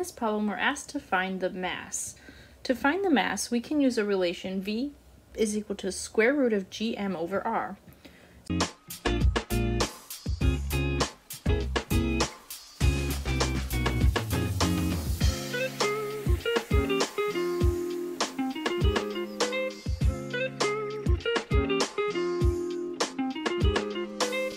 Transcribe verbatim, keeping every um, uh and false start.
this problem, we're asked to find the mass. To find the mass, we can use a relation V is equal to square root of gm over r.